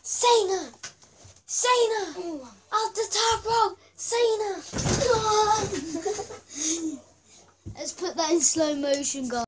Cena! Cena! Off the top rope! Cena! Let's put that in slow motion, guys.